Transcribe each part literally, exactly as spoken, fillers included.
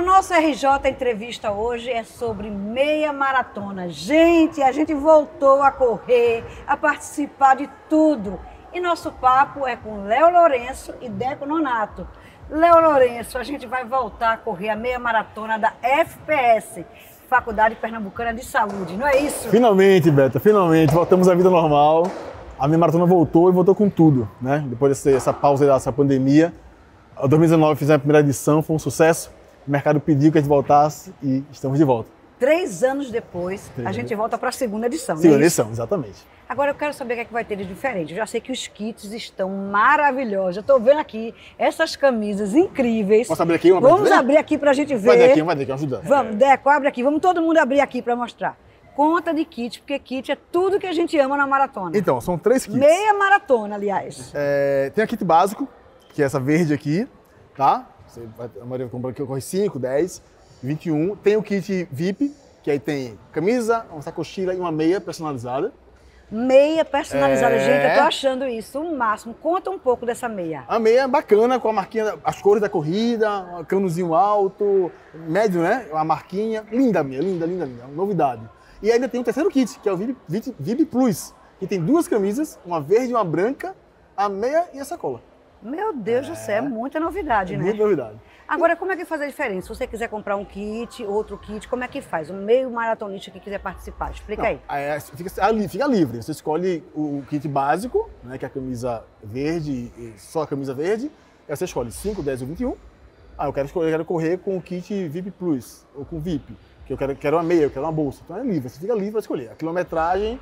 nosso R J Entrevista hoje é sobre meia maratona. Gente, a gente voltou a correr, a participar de tudo. E nosso papo é com Léo Lourenço e Deco Nonato. Léo Lourenço, a gente vai voltar a correr a meia maratona da F P S, Faculdade Pernambucana de Saúde, não é isso? Finalmente, Beta, finalmente, voltamos à vida normal. A meia maratona voltou e voltou com tudo, né? Depois dessa, dessa pausa dessa pandemia. Em dois mil e dezenove fizemos a primeira edição, foi um sucesso. O mercado pediu que a gente voltasse e estamos de volta. Três anos depois, Três a gente anos. volta para a segunda edição, Segunda não é edição, exatamente. Agora eu quero saber o que é que vai ter de diferente. Eu já sei que os kits estão maravilhosos. Eu estou vendo aqui essas camisas incríveis. Posso abrir aqui uma Vamos abrir aqui para a gente ver. Vai daqui, vai daqui, ajuda. Vamos, Deco, abre aqui. Vamos todo mundo abrir aqui para mostrar. Conta de kit, porque kit é tudo que a gente ama na maratona. Então, são três kits. Meia maratona, aliás. É, tem a kit básico, que é essa verde aqui, tá? Você vai, a maioria compra aqui, eu corre cinco, dez, vinte e um. Tem o kit V I P, que aí tem camisa, uma sacochila e uma meia personalizada. Meia personalizada, é... gente, eu tô achando isso o máximo. Conta um pouco dessa meia. A meia é bacana, com a marquinha, as cores da corrida, um canozinho alto, médio, né? Uma marquinha. Linda a meia, linda, linda, linda. Novidade. E ainda tem o terceiro kit, que é o V I P, V I P Plus, que tem duas camisas, uma verde e uma branca, a meia e a sacola. Meu Deus é... do céu, é muita novidade, é né? Muita novidade. Agora, como é que faz a diferença? Se você quiser comprar um kit, outro kit, como é que faz? Um meio maratonista que quiser participar, explica Não, aí. É, fica, fica livre, você escolhe o kit básico, né, que é a camisa verde, só a camisa verde, aí você escolhe cinco, dez ou vinte e um. Ah, eu quero, escolher, eu quero correr com o kit V I P Plus, ou com V I P, que eu quero, quero uma meia, eu quero uma bolsa. Então é livre, você fica livre para escolher. A quilometragem,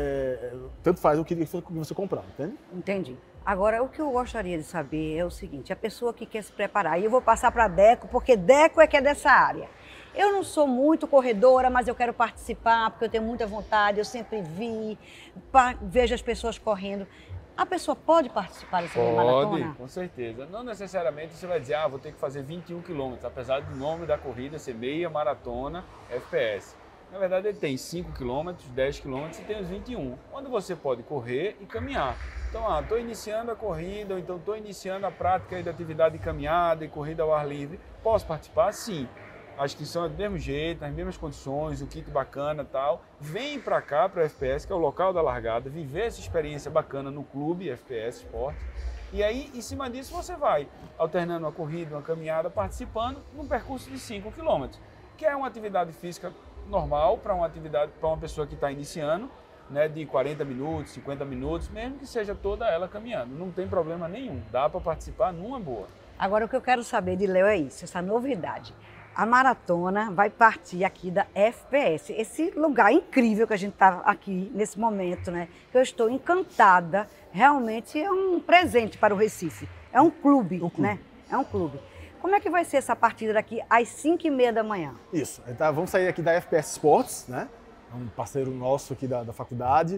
é, tanto faz o kit que você comprar, entende? Entendi. Agora, o que eu gostaria de saber é o seguinte, a pessoa que quer se preparar, e eu vou passar para Deco, porque Deco é que é dessa área. Eu não sou muito corredora, mas eu quero participar, porque eu tenho muita vontade, eu sempre vi, vejo as pessoas correndo. A pessoa pode participar dessa meia maratona? Pode, com certeza. Não necessariamente você vai dizer, ah, vou ter que fazer vinte e um quilômetros, apesar do nome da corrida ser meia maratona F P S. Na verdade, ele tem cinco quilômetros, dez quilômetros e tem os vinte e um, onde você pode correr e caminhar. Então, ah, estou iniciando a corrida, ou então estou iniciando a prática de atividade de caminhada e corrida ao ar livre. Posso participar? Sim. A inscrição é do mesmo jeito, nas mesmas condições, o kit bacana e tal. Vem para cá, para a F P S, que é o local da largada, viver essa experiência bacana no clube F P S Sport. E aí, em cima disso, você vai alternando uma corrida, uma caminhada, participando num percurso de cinco quilômetros, que é uma atividade física normal para uma atividade para uma pessoa que está iniciando, né, de quarenta minutos, cinquenta minutos, mesmo que seja toda ela caminhando. Não tem problema nenhum, dá para participar numa boa. Agora, o que eu quero saber de Léo é isso, essa novidade. A maratona vai partir aqui da F P S, esse lugar incrível que a gente está aqui nesse momento, né? Que eu estou encantada, realmente é um presente para o Recife. É um clube, um clube. né? É um clube. Como é que vai ser essa partida daqui às cinco e meia da manhã? Isso, então, vamos sair aqui da F P S Sports, né? Um parceiro nosso aqui da, da faculdade.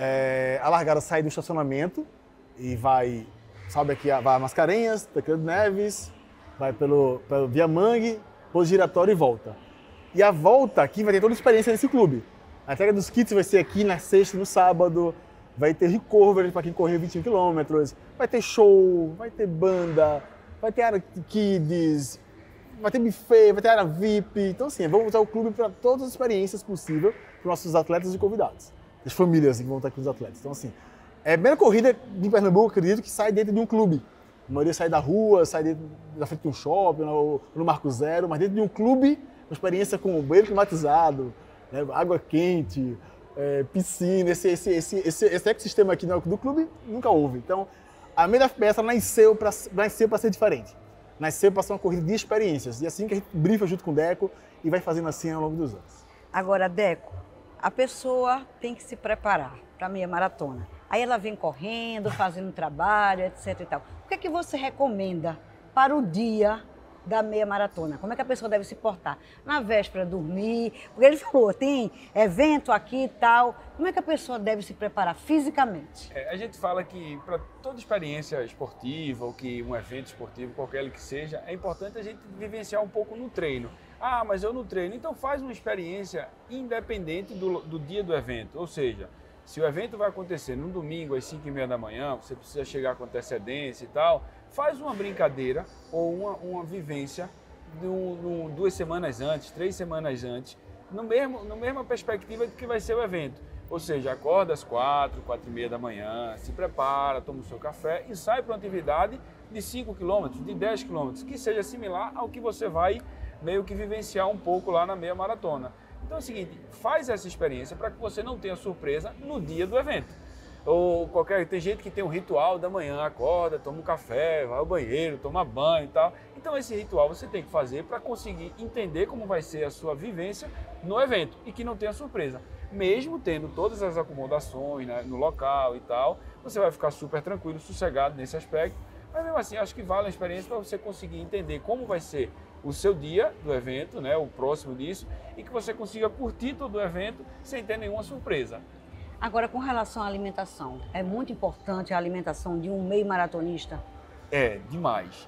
É, a largada sai do estacionamento e vai, sabe aqui, vai a Mascarenhas, Tancredo Neves, vai pelo, pelo Via Mangue, pôs giratório e volta. E a volta aqui vai ter toda a experiência nesse clube. A entrega dos kits vai ser aqui na sexta e no sábado, vai ter recovery para quem correr vinte e um quilômetros, vai ter show, vai ter banda, vai ter área kids, vai ter buffet, vai ter área V I P. Então, assim, vamos usar o clube para todas as experiências possíveis para os nossos atletas e convidados. As famílias assim, que vão estar aqui com os atletas. Então, assim, é a primeira corrida de Pernambuco, acredito, que sai dentro de um clube. A maioria sai da rua, sai dentro, da frente de um shopping, no, no Marco Zero, mas dentro de um clube, uma experiência com banheiro climatizado, né, água quente, é, piscina, esse, esse, esse, esse, esse ecossistema aqui do clube nunca houve. Então, a meia F P S nasceu para nasceu ser diferente. Nasceu para ser uma corrida de experiências. E assim que a gente brifa junto com o Deco e vai fazendo assim ao longo dos anos. Agora, Deco, a pessoa tem que se preparar para a meia maratona. Aí ela vem correndo, fazendo trabalho, etc e tal. O que é que você recomenda para o dia da meia maratona? Como é que a pessoa deve se portar? Na véspera, dormir? Porque ele falou, tem evento aqui e tal. Como é que a pessoa deve se preparar fisicamente? É, a gente fala que para toda experiência esportiva ou que um evento esportivo, qualquer ele que seja, é importante a gente vivenciar um pouco no treino. Ah, mas eu no treino. Então faz uma experiência independente do, do dia do evento. Ou seja, se o evento vai acontecer no domingo às cinco e meia da manhã, você precisa chegar com antecedência e tal, faz uma brincadeira ou uma, uma vivência do, do, duas semanas antes, três semanas antes, no mesmo, na mesma perspectiva de que vai ser o evento. Ou seja, acorda às quatro, quatro e meia da manhã, se prepara, toma o seu café e sai para uma atividade de cinco quilômetros, de dez quilômetros, que seja similar ao que você vai meio que vivenciar um pouco lá na meia maratona. Então é o seguinte, faz essa experiência para que você não tenha surpresa no dia do evento. Ou qualquer, tem gente que tem um ritual da manhã, acorda, toma um café, vai ao banheiro, toma banho e tal. Então esse ritual você tem que fazer para conseguir entender como vai ser a sua vivência no evento e que não tenha surpresa. Mesmo tendo todas as acomodações, né, no local e tal, você vai ficar super tranquilo, sossegado nesse aspecto. Mas mesmo assim, acho que vale a experiência para você conseguir entender como vai ser o seu dia do evento, né, o próximo disso, e que você consiga curtir todo o evento sem ter nenhuma surpresa. Agora, com relação à alimentação, é muito importante a alimentação de um meio maratonista? É, demais.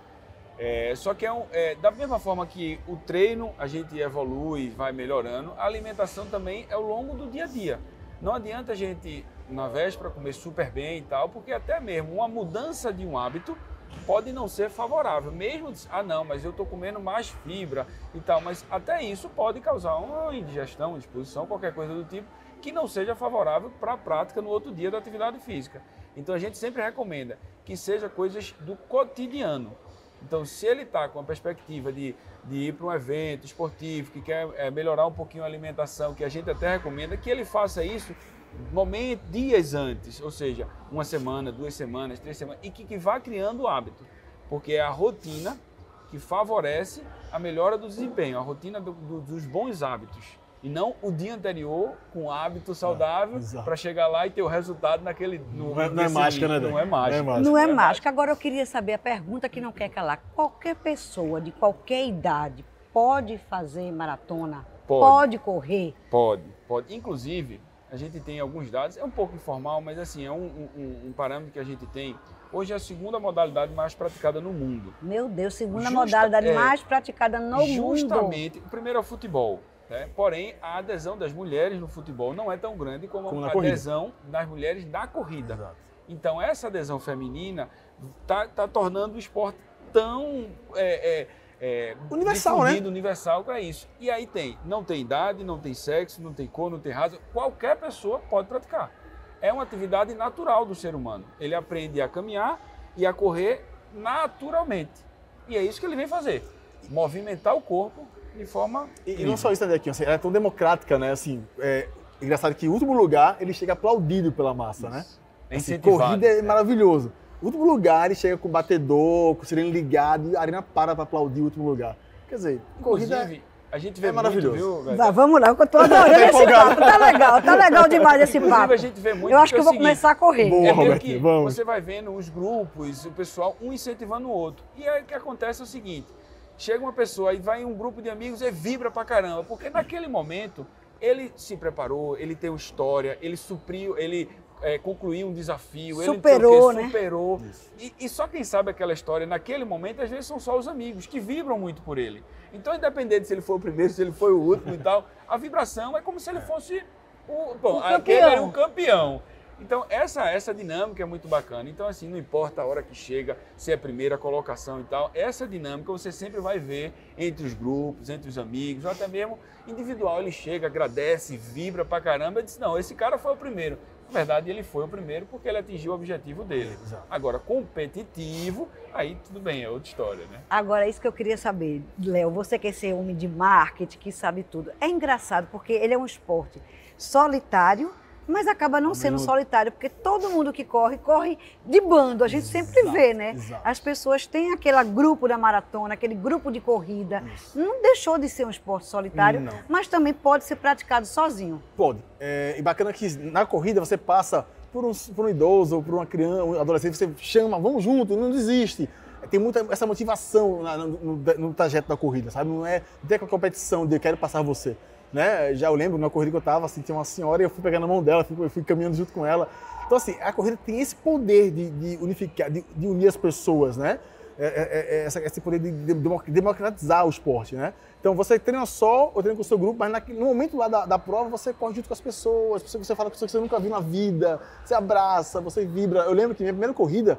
É, só que é, um, é da mesma forma que o treino a gente evolui, vai melhorando, a alimentação também é ao longo do dia a dia. Não adianta a gente, na véspera, comer super bem e tal, porque até mesmo uma mudança de um hábito pode não ser favorável. Mesmo, ah não, mas eu estou comendo mais fibra e tal, mas até isso pode causar uma indigestão, uma disposição, qualquer coisa do tipo, que não seja favorável para a prática no outro dia da atividade física. Então a gente sempre recomenda que seja coisas do cotidiano. Então, se ele está com a perspectiva de, de ir para um evento esportivo, que quer é, melhorar um pouquinho a alimentação, que a gente até recomenda, que ele faça isso momento, dias antes, ou seja, uma semana, duas semanas, três semanas, e que, que vá criando o hábito, porque é a rotina que favorece a melhora do desempenho, a rotina do, do, dos bons hábitos. E não o dia anterior com hábito saudável é, para chegar lá e ter o resultado naquele... No, não é, não é mágica, né? Não é mágica. Não é, não é mágica. Agora eu queria saber a pergunta que não quer calar. Qualquer pessoa de qualquer idade pode fazer maratona? Pode. Pode correr? Pode, pode. Inclusive, a gente tem alguns dados, é um pouco informal, mas assim, é um, um, um parâmetro que a gente tem. Hoje é a segunda modalidade mais praticada no mundo. Meu Deus, segunda Justa, modalidade é, mais praticada no justamente, mundo. Justamente, o primeiro é o futebol. Né? Porém, a adesão das mulheres no futebol não é tão grande como, como a adesão corrida. das mulheres da corrida. Exato. Então, essa adesão feminina está tá tornando o esporte tão é, é, é, universal, né? universal para isso. E aí tem, não tem idade, não tem sexo, não tem cor, não tem raça, qualquer pessoa pode praticar. É uma atividade natural do ser humano. Ele aprende a caminhar e a correr naturalmente. E é isso que ele vem fazer, movimentar o corpo de forma... E, e não só isso, né, Dequinho? Assim, ela é tão democrática, né? Assim, é engraçado que em último lugar ele chega aplaudido pela massa, isso. né? É assim, corrida é, é maravilhoso. O último lugar ele chega com o batedor, com o sirene ligado, a arena para para aplaudir o último lugar. Quer dizer, corrida Inclusive, a gente vê é maravilhoso. Muito, viu, Vai, vamos lá, eu tô adorando esse papo. Tá legal, tá legal demais esse Inclusive, papo. A gente vê muito eu acho que é eu vou seguinte, começar a correr. Boa, é meio Robertinho, que vamos. Você vai vendo os grupos, o pessoal, um incentivando o outro. E aí o que acontece é o seguinte, chega uma pessoa e vai em um grupo de amigos e vibra pra caramba, porque naquele momento ele se preparou, ele tem uma história, ele supriu, ele é, concluiu um desafio, superou, ele né? superou. E, e só quem sabe aquela história naquele momento, às vezes são só os amigos que vibram muito por ele. Então, independente se ele foi o primeiro, se ele foi o último e tal, a vibração é como se ele fosse o, bom, o aquele campeão. era o campeão. Então, essa, essa dinâmica é muito bacana. Então, assim, não importa a hora que chega, se é a primeira colocação e tal, essa dinâmica você sempre vai ver entre os grupos, entre os amigos, ou até mesmo individual. Ele chega, agradece, vibra pra caramba e diz, não, esse cara foi o primeiro. Na verdade, ele foi o primeiro porque ele atingiu o objetivo dele. Exato. Agora, competitivo, aí tudo bem, é outra história, né? Agora, isso que eu queria saber, Léo, você quer ser homem de marketing, que sabe tudo. É engraçado porque ele é um esporte solitário, mas acaba não sendo solitário, porque todo mundo que corre, corre de bando. A gente sempre Exato, vê, né? exato. As pessoas têm aquele grupo da maratona, aquele grupo de corrida. Isso. Não deixou de ser um esporte solitário, Não. mas também pode ser praticado sozinho. Pode. É, e bacana que na corrida você passa por um, por um idoso ou por uma criança, um adolescente, você chama, vamos junto, não desiste. Tem muita essa motivação na, no, no, no trajeto da corrida, sabe? Não é ter aquela competição de eu quero passar você. Né? Já eu lembro, na corrida que eu tava, assim, tinha uma senhora e eu fui pegar na mão dela, fui, eu fui caminhando junto com ela. Então, assim, a corrida tem esse poder de, de unificar, de, de unir as pessoas, né? É, é, é, essa, esse poder de, de democratizar o esporte, né? Então, você treina só, ou treina com o seu grupo, mas naquele, no momento lá da, da prova, você corre junto com as pessoas, pessoas que você fala com pessoas que você nunca viu na vida, você abraça, você vibra. Eu lembro que minha primeira corrida,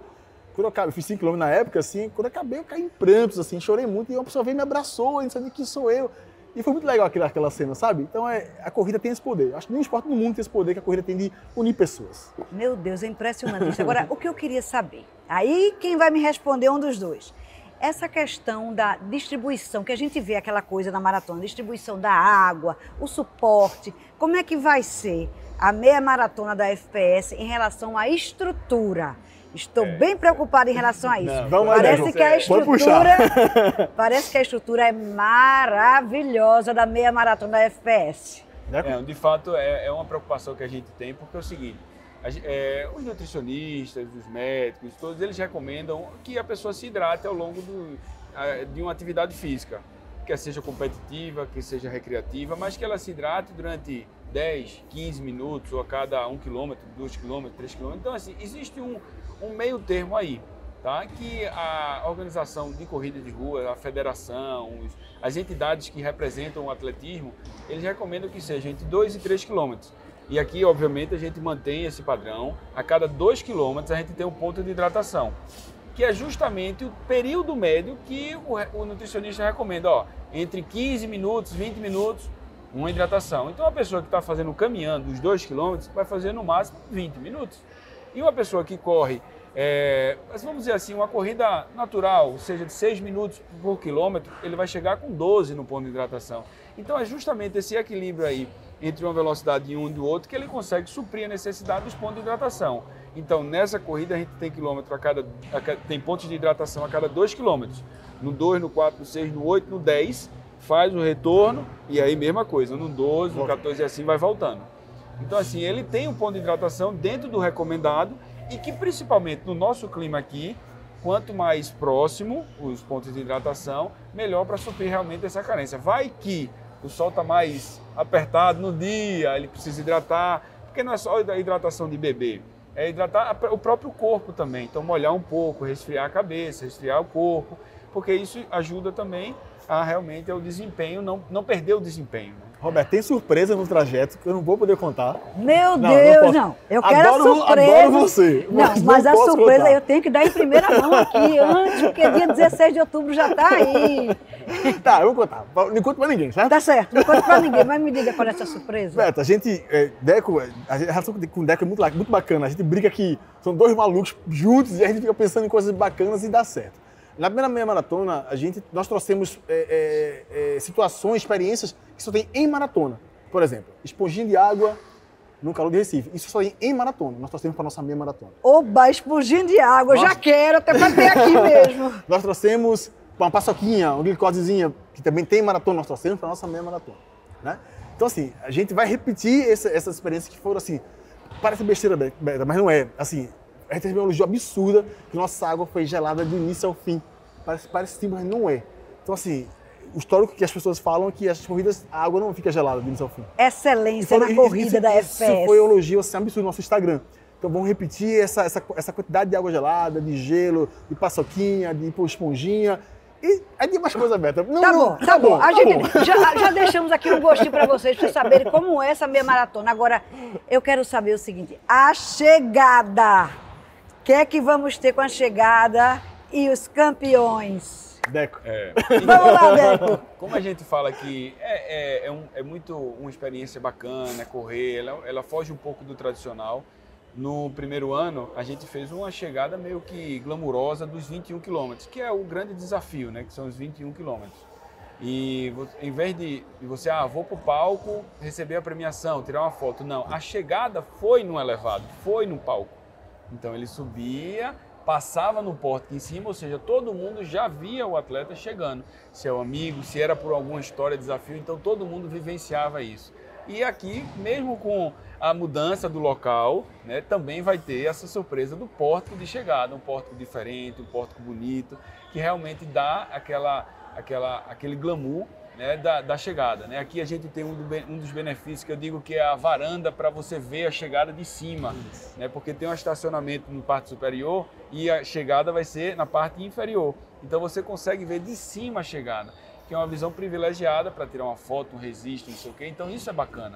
quando eu, acabei, eu fiz cinco quilômetros na época, assim, quando eu acabei, eu caí em prantos, assim, chorei muito, e uma pessoa veio e me abraçou, e não sabia quem sou eu. E foi muito legal aquela, aquela cena, sabe? Então é, a corrida tem esse poder. Acho que nenhum esporte no mundo tem esse poder que a corrida tem de unir pessoas. Meu Deus, é impressionante isso. Agora, o que eu queria saber, aí quem vai me responder é um dos dois. Essa questão da distribuição, que a gente vê aquela coisa na maratona, distribuição da água, o suporte, como é que vai ser a meia maratona da F P S em relação à estrutura? Estou é, bem preocupada em relação a isso. Não, vamos parece aí, que a estrutura, parece que a estrutura é maravilhosa da meia maratona da F P S. É, de fato, é, é uma preocupação que a gente tem, porque é o seguinte, a, é, os nutricionistas, os médicos, todos eles recomendam que a pessoa se hidrate ao longo do, a, de uma atividade física, quer seja competitiva, que seja recreativa, mas que ela se hidrate durante dez, quinze minutos, ou a cada um quilômetro, dois quilômetros, três quilômetros. Então, assim, existe um, um meio termo aí, tá? Que a organização de corrida de rua, a federação, os, as entidades que representam o atletismo, eles recomendam que seja entre dois e três quilômetros. E aqui, obviamente, a gente mantém esse padrão. A cada dois quilômetros, a gente tem um ponto de hidratação, que é justamente o período médio que o, o nutricionista recomenda, ó, entre quinze minutos, vinte minutos, uma hidratação. Então, a pessoa que está fazendo caminhando os dois quilômetros vai fazer no máximo vinte minutos. E uma pessoa que corre, é, vamos dizer assim, uma corrida natural, seja de seis minutos por quilômetro, ele vai chegar com doze no ponto de hidratação. Então, é justamente esse equilíbrio aí entre uma velocidade de um e do outro que ele consegue suprir a necessidade dos pontos de hidratação. Então, nessa corrida, a gente tem quilômetro a cada, a cada tem pontos de hidratação a cada dois quilômetros. No dois, no quatro, no seis, no oito, no dez, faz o retorno e aí mesma coisa, no doze, no quatorze e assim vai voltando. Então assim, ele tem um ponto de hidratação dentro do recomendado e que principalmente no nosso clima aqui, quanto mais próximo os pontos de hidratação, melhor para suprir realmente essa carência. Vai que o sol está mais apertado no dia, ele precisa hidratar, porque não é só a hidratação de beber, é hidratar o próprio corpo também. Então molhar um pouco, resfriar a cabeça, resfriar o corpo, porque isso ajuda também a realmente é o desempenho, não, não perder o desempenho. Né? Roberto, tem surpresa no trajeto que eu não vou poder contar. Meu não, Deus, não, não. Eu quero adoro, a surpresa. Adoro você. Não, mas, mas a surpresa contar. Eu tenho que dar em primeira mão aqui, antes, porque dia dezesseis de outubro já está aí. Tá, eu vou contar. Não conto pra ninguém, certo? Tá certo, não conto pra ninguém, mas me diga qual é essa surpresa. Beto, a gente, é, Deco, a relação com o Deco é muito, muito bacana. A gente brinca que são dois malucos juntos e a gente fica pensando em coisas bacanas e dá certo. Na primeira meia maratona, a gente, nós trouxemos é, é, é, situações, experiências que só tem em maratona. Por exemplo, esponjinha de água no calor de Recife. Isso só tem em maratona. Nós trouxemos para a nossa meia maratona. Oba, esponjinha de água, nós... já quero, até para ter aqui mesmo. Nós trouxemos uma paçoquinha, uma glicosezinha, que também tem maratona, nós trouxemos para a nossa meia maratona. Né? Então, assim, a gente vai repetir essa, essas experiências que foram, assim, parece besteira, mas não é. Assim, a gente teve um elogio absurda que nossa água foi gelada do início ao fim. Parece, parece sim, mas não é. Então, assim, o histórico que as pessoas falam é que as corridas, a água não fica gelada do início ao fim. Excelência na corrida isso, da F P S. Isso foi um elogio assim, absurdo no nosso Instagram. Então, vamos repetir essa, essa, essa quantidade de água gelada, de gelo, de paçoquinha, de esponjinha. E aí tem mais coisa, Beto. Não, tá não, bom, tá, tá bom. bom. A tá gente bom. Já, já deixamos aqui um gostinho para vocês, para saberem como é essa meia maratona. Agora, eu quero saber o seguinte, a chegada. O que é que vamos ter com a chegada e os campeões? Deco. É. Vamos lá, Deco. Como a gente fala que é, é, é, um, é muito uma experiência bacana, correr, ela, ela foge um pouco do tradicional. No primeiro ano, a gente fez uma chegada meio que glamurosa dos vinte e um quilômetros, que é o grande desafio, né? Que são os vinte e um quilômetros. E em vez de você, ah, vou para o palco, receber a premiação, tirar uma foto. Não, a chegada foi no elevado, foi no palco. Então ele subia, passava no pórtico em cima, ou seja, todo mundo já via o atleta chegando. Se é um amigo, se era por alguma história, desafio, então todo mundo vivenciava isso. E aqui, mesmo com a mudança do local, né, também vai ter essa surpresa do pórtico de chegada, um pórtico diferente, um pórtico bonito, que realmente dá aquela, aquela, aquele glamour, né, da, da chegada. Né? Aqui a gente tem um, do, um dos benefícios que eu digo que é a varanda para você ver a chegada de cima, né? Porque tem um estacionamento na parte superior e a chegada vai ser na parte inferior. Então você consegue ver de cima a chegada, que é uma visão privilegiada para tirar uma foto, um registro, não sei o quê. Então isso é bacana.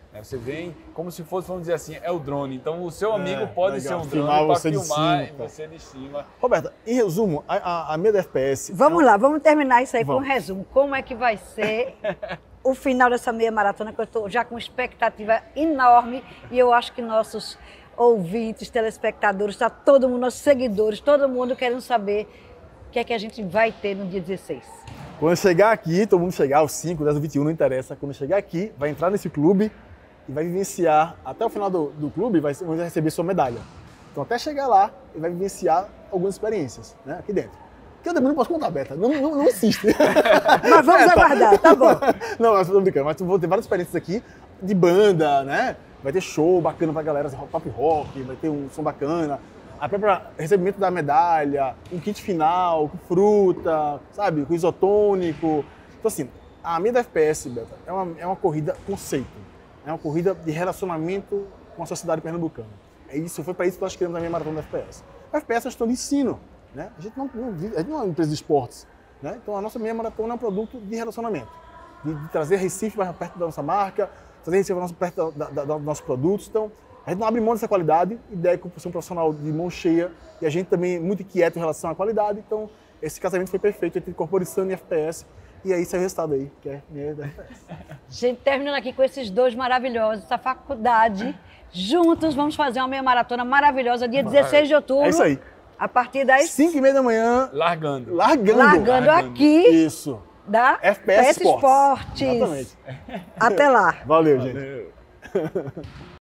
né? Você vem como se fosse, vamos dizer assim, é o drone. Então o seu amigo É, pode legal. ser um Filmar drone para você de filmar cima, tá. você de cima. Roberta, em resumo, a, a, a meia da F P S... Vamos é um- lá, vamos terminar isso aí com um Vamos. resumo. Como é que vai ser o final dessa meia maratona, que eu estou já com expectativa enorme e eu acho que nossos ouvintes, telespectadores, tá todo mundo, nossos seguidores, todo mundo querendo saber o que é que a gente vai ter no dia dezesseis. Quando chegar aqui, todo mundo chegar, os cinco, dez, vinte e um, não interessa. Quando chegar aqui, vai entrar nesse clube e vai vivenciar, até o final do, do clube, vai, vai receber sua medalha. Então, até chegar lá, ele vai vivenciar algumas experiências, né, aqui dentro. Que eu também não posso contar, Beta. Não, não, não insiste. Mas vamos É, tá. aguardar, tá bom. Não, mas tô brincando. Mas vou ter várias experiências aqui de banda, né? Vai ter show bacana pra galera, pop rock, vai ter um som bacana. A própria recebimento da medalha, um kit final, com fruta, sabe? Com isotônico. Então, assim, a meia da F P S, Beta, é uma, é uma corrida conceito. É uma corrida de relacionamento com a sociedade pernambucana. É isso, foi para isso que nós criamos a meia maratona da F P S. A F P S é uma questão de ensino, né? A gente não, não, vive- a gente não é uma empresa de esportes, né? Então, a nossa meia maratona é um produto de relacionamento. De, de trazer Recife mais perto da nossa marca, trazer Recife mais perto da, da, da, dos nossos produtos. Então, a gente não abre mão dessa qualidade, ideia que eu sou um profissional de mão cheia e a gente também é muito inquieto em relação à qualidade. Então, esse casamento foi perfeito entre Corporação e F P S. E aí, saiu o resultado aí, que é meia da F P S. Gente, terminando aqui com esses dois maravilhosos, essa faculdade. Juntos vamos fazer uma meia maratona maravilhosa, dia dezesseis de outubro. É isso aí. A partir das cinco e meia da manhã, Largando. largando. largando Largando. aqui Isso. da F P S Sports. Exatamente. Até lá. Valeu, gente. Valeu.